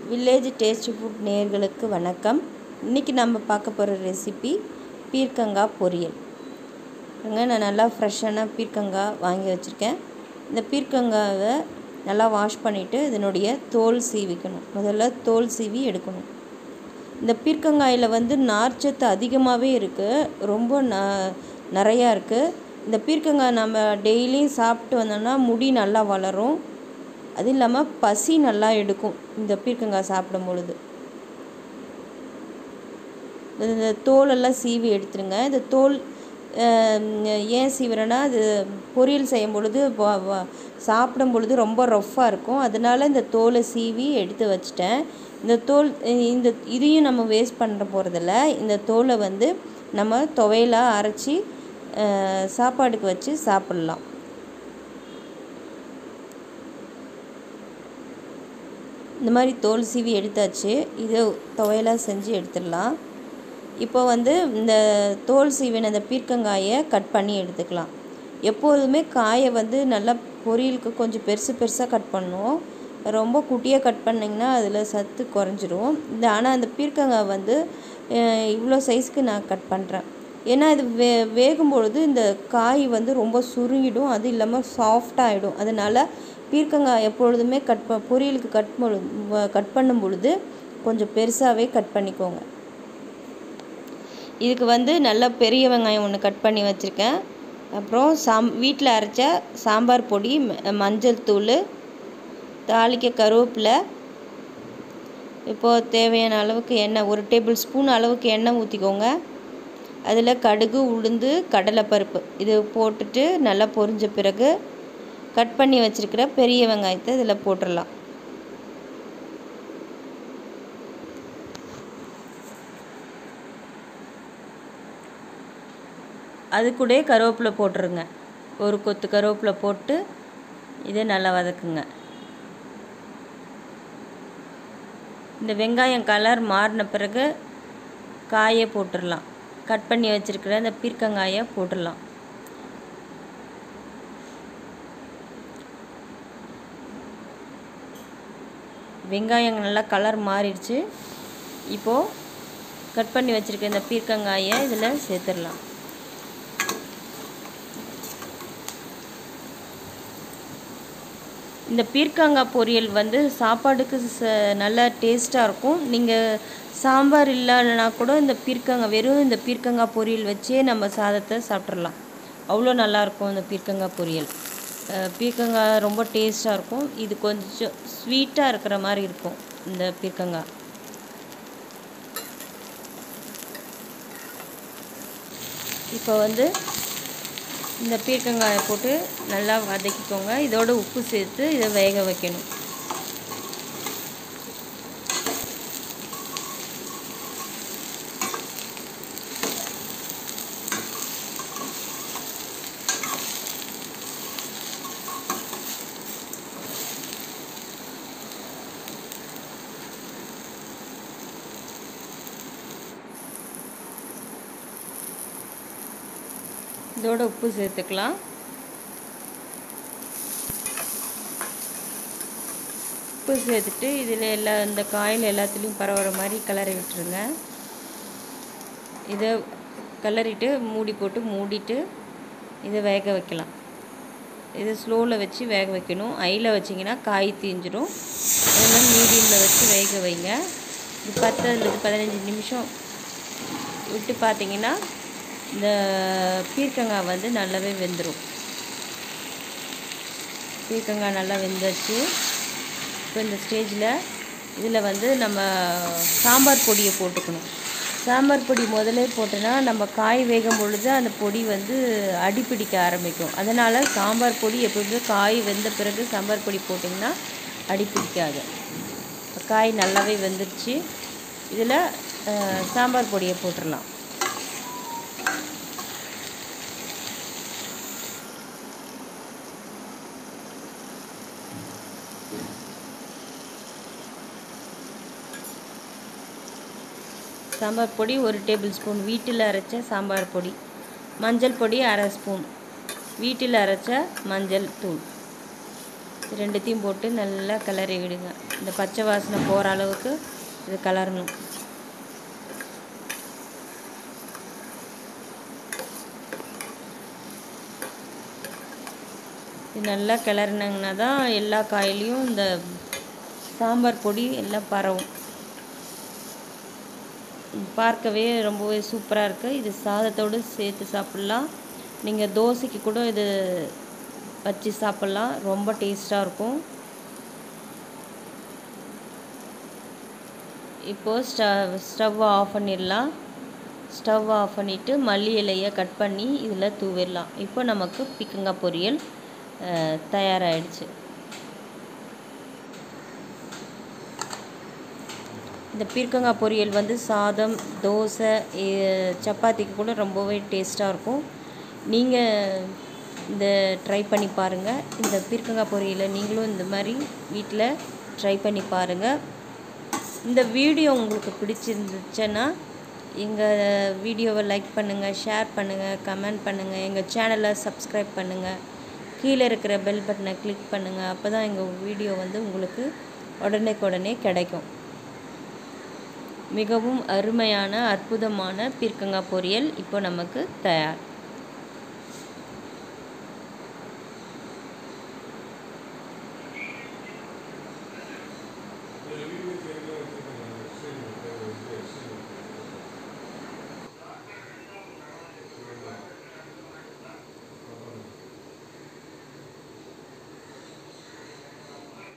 Village tasty food நேயர்களுக்கு வணக்கம். இன்றைக்கி நம்ம பார்க்க போகிற ரெசிபி பீர்க்கங்காய் பொரியல். நான் நல்லா ஃப்ரெஷ்ஷான பீர்க்கங்காய் வாங்கி வச்சுருக்கேன். இந்த பீர்க்கங்காவை நல்லா வாஷ் பண்ணிவிட்டு இதனுடைய தோல் சீவிக்கணும். முதல்ல தோல் சீவி எடுக்கணும். இந்த பீர்க்கங்காயில் நார்ச்சத்து அதிகமாகவே இருக்குது, ரொம்ப நிறையா இருக்குது. இந்த பீர்க்கங்காய் நம்ம டெய்லியும் சாப்பிட்டு வந்தோம்னா முடி நல்லா வளரும். அது இல்லாமல் பசி நல்லா எடுக்கும் இந்த பீர்க்கங்காய் சாப்பிடும் பொழுது. இந்த தோலெல்லாம் சீவி எடுத்துருங்க. இந்த தோல் ஏன் சீவுறேன்னா, அது பொரியல் செய்யும் பொழுது சாப்பிடும் பொழுது ரொம்ப ரஃப்பாக இருக்கும். அதனால் இந்த தோலை சீவி எடுத்து வச்சிட்டேன். இந்த தோல் இதையும் நம்ம வேஸ்ட் பண்ண போகிறதில்ல. இந்த தோலை நம்ம துவையலாக அரைச்சி சாப்பாடுக்கு வச்சு சாப்பிட்லாம். இந்த மாதிரி தோல் சீவி எடுத்தாச்சு. இதை துவையலாக செஞ்சு எடுத்துடலாம். இப்போ இந்த தோல் சீவின அந்த பீர்க்கங்காயை கட் பண்ணி எடுத்துக்கலாம். எப்போதுமே காயை நல்லா பொரியலுக்கு கொஞ்சம் பெருசாக கட் பண்ணணும். ரொம்ப குட்டியாக கட் பண்ணிங்கன்னா அதில் சத்து குறைஞ்சிரும். ஆனால் அந்த பீர்க்கங்காய் இவ்வளோ சைஸ்க்கு நான் கட் பண்ணுறேன். ஏன்னா இது வேகும்பொழுது இந்த காய் ரொம்ப சுருங்கிடும், அது இல்லாமல் சாஃப்டாகிடும். அதனால் பீர்க்கங்காய் எப்பொழுதுமே பொரியலுக்கு கட் பண்ணும் பொழுது கொஞ்சம் பெருசாகவே கட் பண்ணிக்கோங்க. இதுக்கு நல்லா பெரிய வெங்காயம் ஒன்று கட் பண்ணி வச்சுருக்கேன். அப்புறம் வீட்டில் அரைச்ச சாம்பார் பொடி, மஞ்சள் தூள், தாளிக்க கருவேப்பிலை. இப்போது தேவையான அளவுக்கு எண்ணெய், 1 டேபிள் ஸ்பூன் அளவுக்கு எண்ணெய் ஊற்றிக்கோங்க. அதில் கடுகு, உளுந்து, கடலைப்பருப்பு இது போட்டுட்டு நல்லா பொரிஞ்ச பிறகு கட் பண்ணி வச்சுருக்கிற பெரிய வெங்காயத்தை இதில் போட்டுடலாம். அது கூட கருவேப்பிலை போட்டுருங்க. ஒரு கொத்து கருவேப்பிலை போட்டு இதை நல்லா வதக்குங்க. இந்த வெங்காயம் கலர் மாறின பிறகு காயை போட்டுடலாம். கட் பண்ணி வச்சுருக்கிற இந்த பீர்க்கங்காயை போட்டுடலாம். வெங்காயம் நல்லா கலர் மாறிடுச்சு. இப்போது கட் பண்ணி வச்சுருக்க இந்த பீர்க்கங்காயை இதில் சேர்த்துடலாம். இந்த பீர்க்கங்காய் பொரியல் சாப்பாடுக்கு நல்லா டேஸ்ட்டாக இருக்கும். நீங்கள் சாம்பார் இல்லைன்னா கூட இந்த பீர்க்கங்காய், வெறும் இந்த பீர்க்கங்காய் பொரியல் வச்சே நம்ம சாதத்தை சாப்பிட்றலாம். அவ்வளோ நல்லாயிருக்கும் இந்த பீர்க்கங்காய் பொரியல். பீர்க்கங்காய் ரொம்ப டேஸ்ட்டாக இருக்கும். இது கொஞ்சம் ஸ்வீட்டாக இருக்கிற மாதிரி இருக்கும் இந்த பீர்க்கங்காய். இப்போ இந்த பீர்க்கங்காயை போட்டு நல்லா வதக்கிக்கோங்க. இதோட உப்பு சேர்த்து இதை வேக வைக்கணும். இதோட உப்பு சேர்த்துக்கலாம். உப்பு சேர்த்துட்டு இதில் இந்த காயில் எல்லாத்துலேயும் பரவுற மாதிரி கிளறி விட்டுருங்க. இதை கிளறிட்டு மூடிட்டு இதை வேக வைக்கலாம். இதை ஸ்லோவில் வச்சு வேக வைக்கணும். ஹையில் வச்சிங்கன்னா காய் தீஞ்சிடும். அதெல்லாம் மீடியமில் வச்சு வேக வைங்க. 10-15 நிமிஷம் விட்டு பார்த்தீங்கன்னா இந்த பீர்க்கங்காய் நல்லாவே வெந்துடும். பீர்க்கங்காய் நல்லா வெந்துச்சு. இப்போ இந்த ஸ்டேஜில் இதில் நம்ம சாம்பார் பொடியை போட்டுக்கணும். சாம்பார் பொடி முதலே போட்டோன்னா நம்ம காய் வேகும் பொழுது அந்த பொடி அடிப்பிடிக்க ஆரம்பிக்கும். அதனால் சாம்பார் பொடி எப்போதுமே காய் வெந்த பிறகு சாம்பார் பொடி போட்டிங்கன்னா அடிப்பிடிக்காது. காய் நல்லாவே வெந்துருச்சு. இதில் சாம்பார் பொடியை போட்டுடலாம். சாம்பார் பொடி 1 டேபிள் ஸ்பூன், வீட்டில் அரைச்ச சாம்பார் பொடி. மஞ்சள் பொடி 1/2 ஸ்பூன், வீட்டில் அரைச்ச மஞ்சள் தூள். ரெண்டுத்தையும் போட்டு நல்லா கிளறி விடுங்க. இந்த பச்சை வாசனை போகிற அளவுக்கு இது கிளறணும். இது நல்லா கிளறினாங்கன்னா தான் எல்லா காயிலையும் இந்த சாம்பார் பொடி எல்லாம் பரவும். பார்க்கவே ரொம்பவே சூப்பராக இருக்குது. இது சாதத்தோடு சேர்த்து சாப்பிட்லாம். நீங்கள் தோசைக்கு கூட இது வச்சு சாப்பிட்லாம். ரொம்ப டேஸ்ட்டாக இருக்கும். இப்போது ஸ்டவ் ஆஃப் பண்ணிடலாம். ஸ்டவ் ஆஃப் பண்ணிவிட்டு மல்லி இலையை கட் பண்ணி இதில் தூவிடலாம். இப்போ நமக்கு பீர்க்கங்காய் பொரியல் தயாராகிடுச்சு. இந்த பீர்க்கங்காய் பொரியல் வந்து சாதம், தோசை, சப்பாத்திக்கு கூட ரொம்பவே டேஸ்ட்டாக இருக்கும். நீங்கள் இந்த ட்ரை பண்ணி பாருங்கள். இந்த பீர்க்கங்காய் பொரியலை நீங்களும் இந்த மாதிரி வீட்டில் ட்ரை பண்ணி பாருங்கள். இந்த வீடியோ உங்களுக்கு பிடிச்சிருந்துச்சுன்னா எங்கள் வீடியோவை லைக் பண்ணுங்கள், ஷேர் பண்ணுங்கள், கமெண்ட் பண்ணுங்கள். எங்கள் சேனலை சப்ஸ்கிரைப் பண்ணுங்கள். கீழே இருக்கிற பெல் பட்டனை கிளிக் பண்ணுங்கள். அப்போ தான் எங்கள் வீடியோ வந்து உங்களுக்கு உடனே கிடைக்கும். மிகவும் அருமையான அற்புதமான பீர்க்கங்காய் பொரியல் இப்போ நமக்கு தயார்.